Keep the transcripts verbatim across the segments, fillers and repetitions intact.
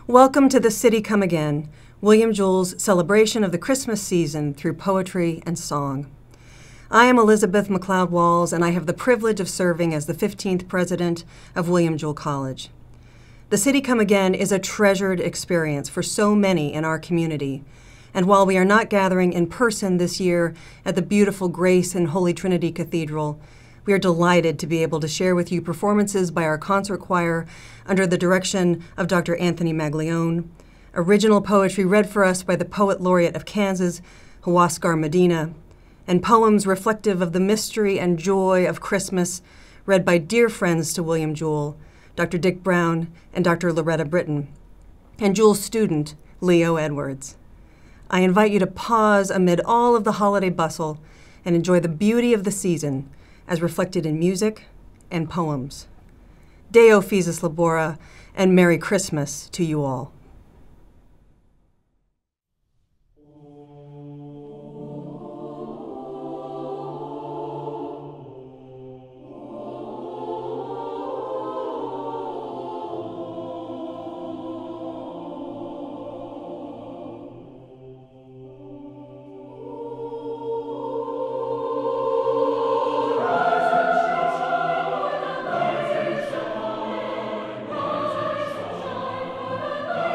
Welcome to The City Come Again, William Jewell's celebration of the Christmas season through poetry and song. I am Elizabeth MacLeod Walls, and I have the privilege of serving as the fifteenth president of William Jewell College. The City Come Again is a treasured experience for so many in our community, and while we are not gathering in person this year at the beautiful Grace and Holy Trinity Cathedral, we are delighted to be able to share with you performances by our concert choir under the direction of Doctor Anthony MacLeod, original poetry read for us by the Poet Laureate of Kansas, Huascar Medina, and poems reflective of the mystery and joy of Christmas read by dear friends to William Jewell, Doctor Dick Brown and Doctor Loretta Britton, and Jewell's student, Leo Edwards. I invite you to pause amid all of the holiday bustle and enjoy the beauty of the season as reflected in music and poems. Deo Physis Labora, and Merry Christmas to you all. Thank you.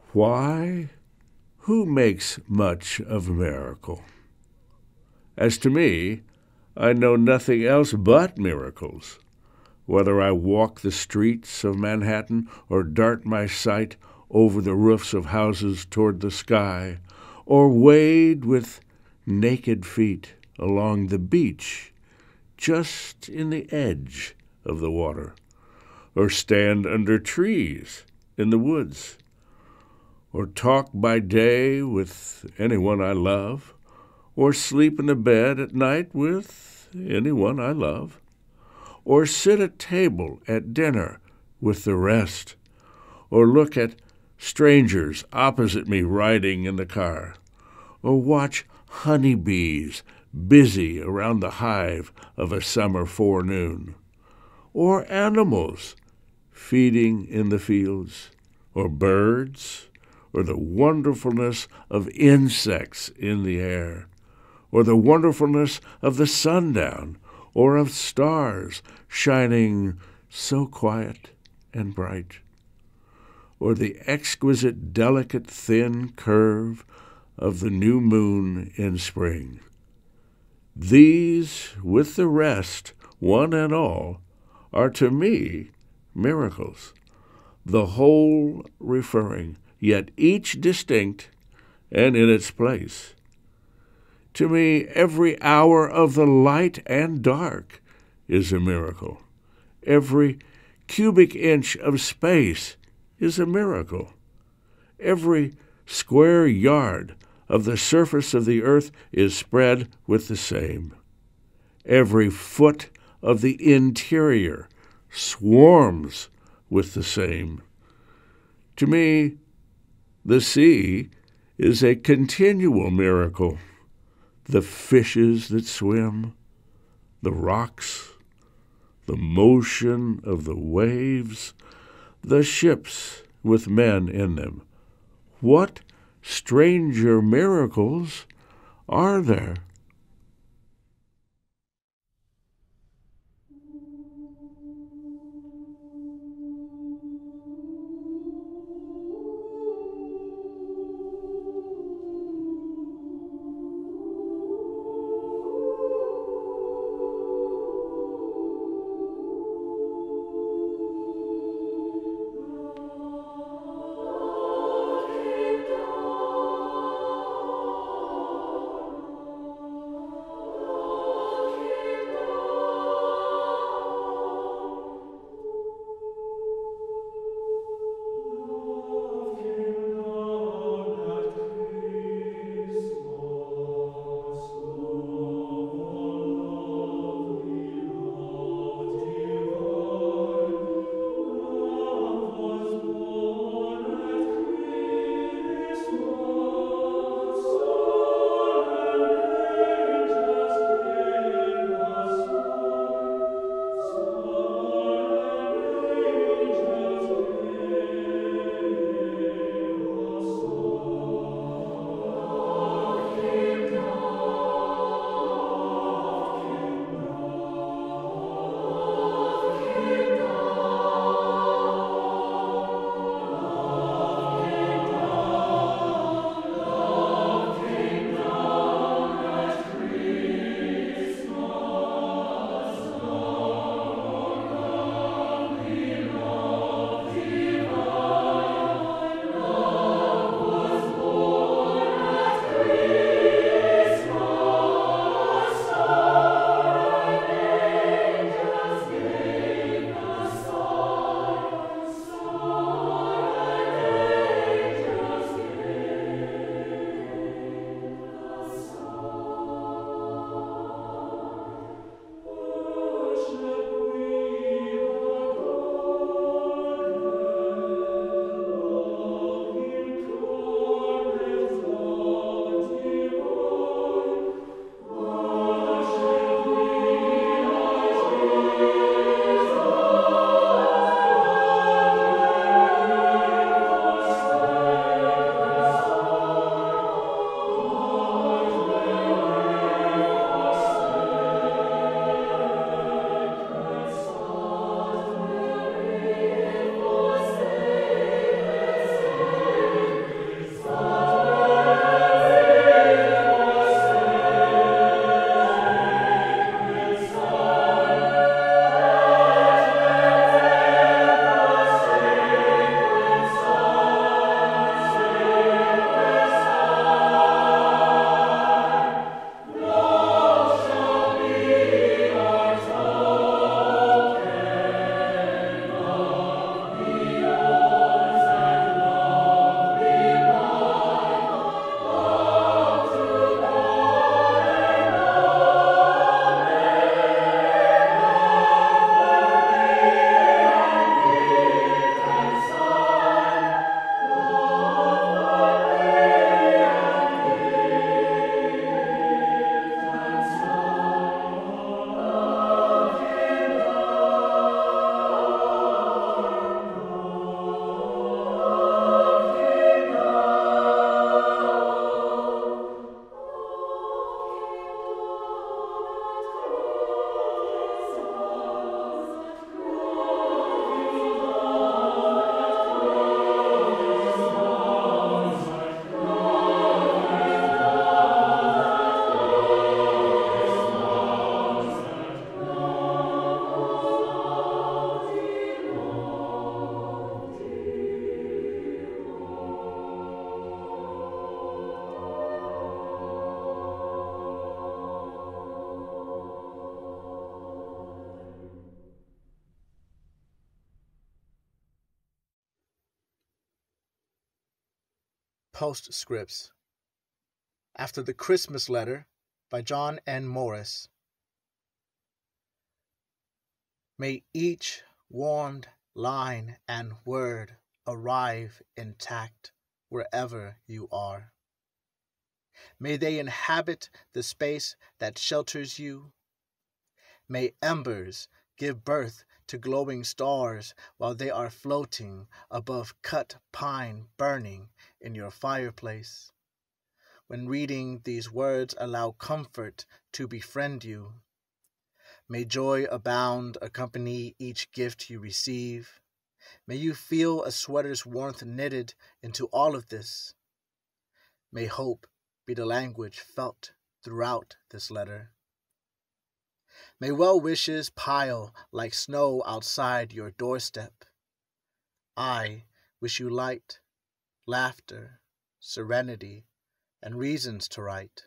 Why? Who makes much of a miracle? As to me, I know nothing else but miracles. Whether I walk the streets of Manhattan or dart my sight over the roofs of houses toward the sky, or wade with naked feet along the beach just in the edge of the water, or stand under trees in the woods, or talk by day with anyone I love, or sleep in a bed at night with anyone I love, or sit at table at dinner with the rest, or look at strangers opposite me riding in the car, or watch honeybees busy around the hive of a summer forenoon, or animals feeding in the fields, or birds, or the wonderfulness of insects in the air, or the wonderfulness of the sundown, or of stars shining so quiet and bright, or the exquisite, delicate, thin curve of the new moon in spring. These, with the rest, one and all, are to me miracles, the whole referring, yet each distinct and in its place. To me, every hour of the light and dark is a miracle. Every cubic inch of space is a miracle. Every square yard of the surface of the earth is spread with the same. Every foot of the interior swarms with the same. To me, the sea is a continual miracle. The fishes that swim, the rocks, the motion of the waves, the ships with men in them. What stranger miracles are there? Postscripts, after the Christmas letter by John N. Morris. May each warned line and word arrive intact wherever you are. May they inhabit the space that shelters you. May embers give birth to glowing stars while they are floating above cut pine burning in your fireplace. When reading these words, allow comfort to befriend you. May joy abound accompany each gift you receive. May you feel a sweater's warmth knitted into all of this. May hope be the language felt throughout this letter. May well wishes pile like snow outside your doorstep. I wish you light, laughter, serenity, and reasons to write.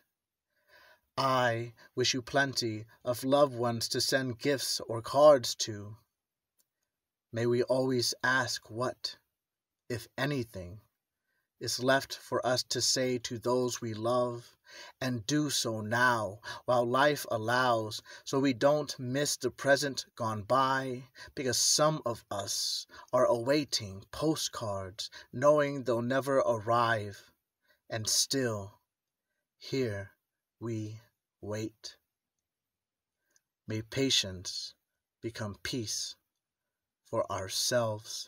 I wish you plenty of loved ones to send gifts or cards to. May we always ask what, if anything, is left for us to say to those we love, and do so now while life allows, so we don't miss the present gone by, because some of us are awaiting postcards knowing they'll never arrive, and still here we wait. May patience become peace for ourselves.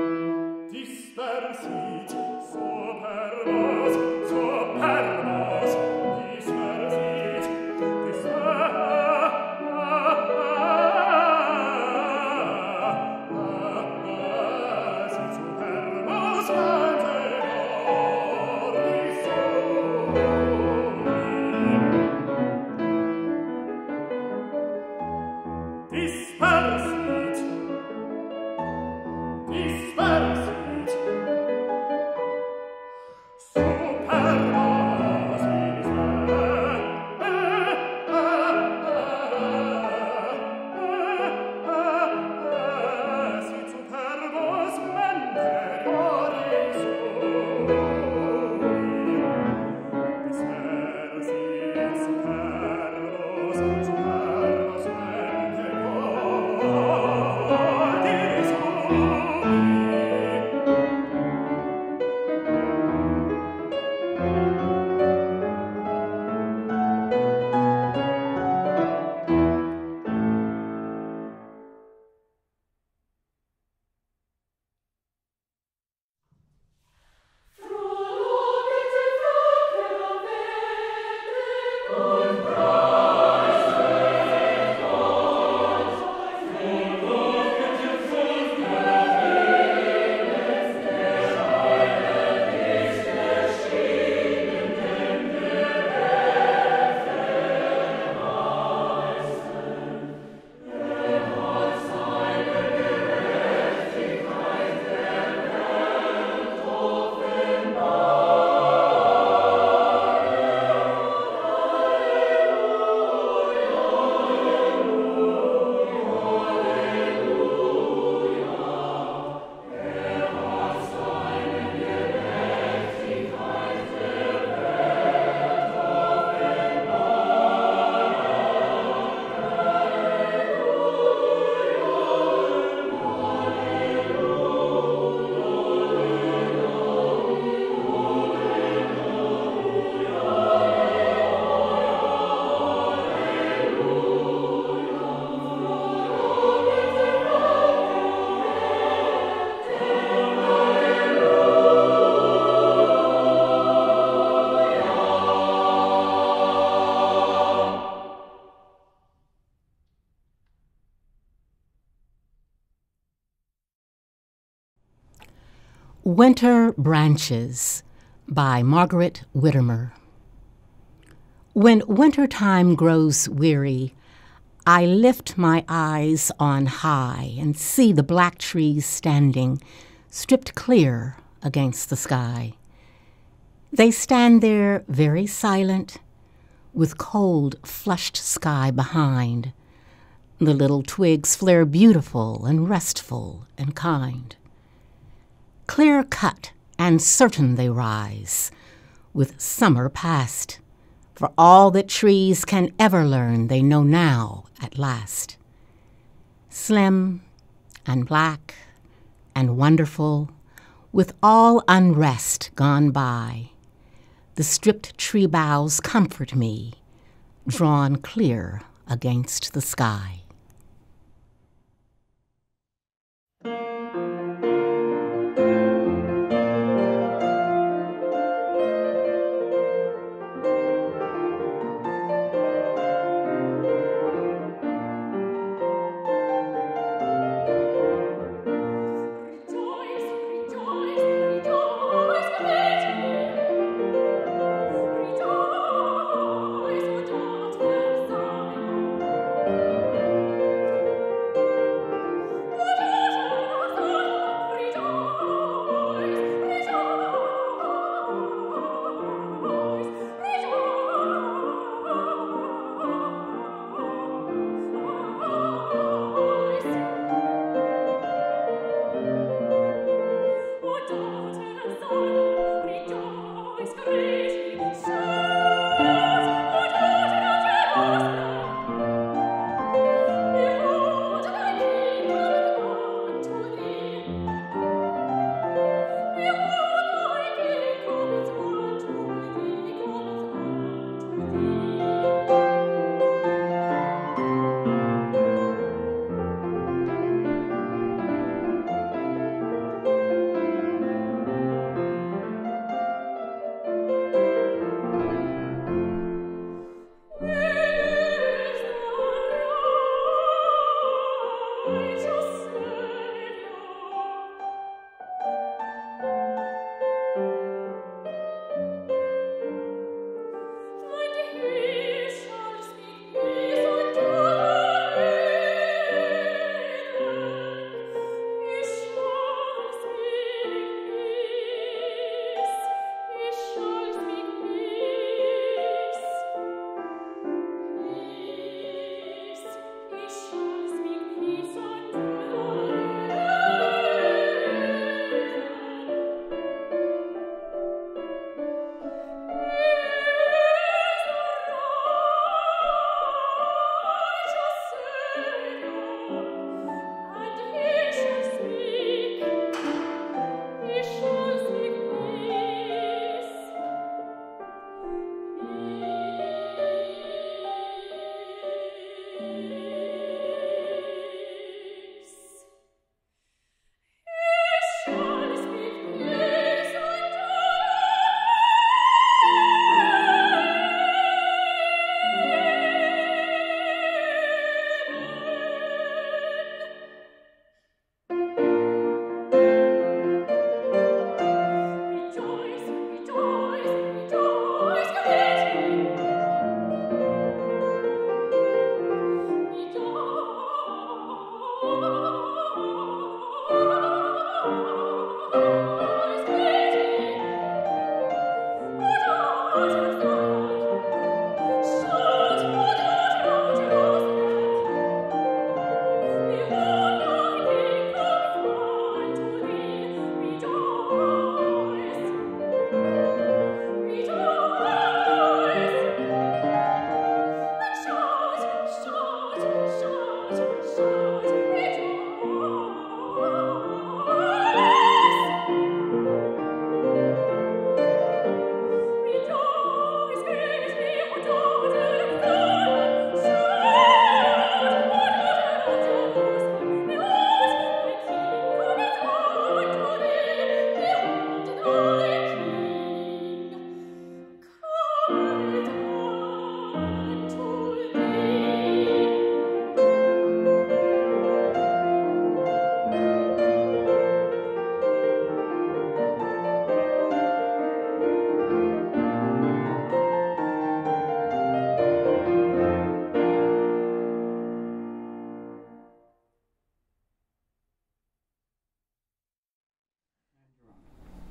Dispersit superbos, superbos Winter Branches by Margaret Whittimer. When wintertime grows weary, I lift my eyes on high and see the black trees standing, stripped clear against the sky. They stand there very silent, with cold, flushed sky behind. The little twigs flare beautiful and restful and kind. Clear-cut and certain they rise, with summer past. For all that trees can ever learn, they know now at last. Slim and black and wonderful, with all unrest gone by, the stripped tree boughs comfort me, drawn clear against the sky.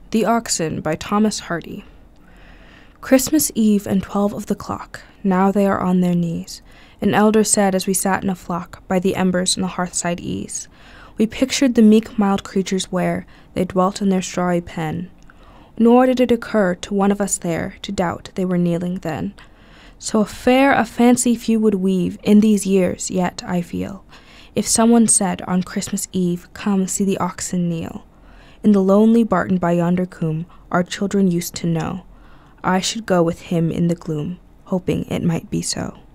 The Oxen by Thomas Hardy. Christmas Eve and twelve of the clock, now they are on their knees. An elder said as we sat in a flock by the embers in the hearthside ease. We pictured the meek mild creatures where they dwelt in their strawy pen. Nor did it occur to one of us there to doubt they were kneeling then. So fair a fancy few would weave in these years, yet I feel, if someone said on Christmas Eve, come see the oxen kneel, in the lonely barton by yonder coombe our children used to know, I should go with him in the gloom, hoping it might be so.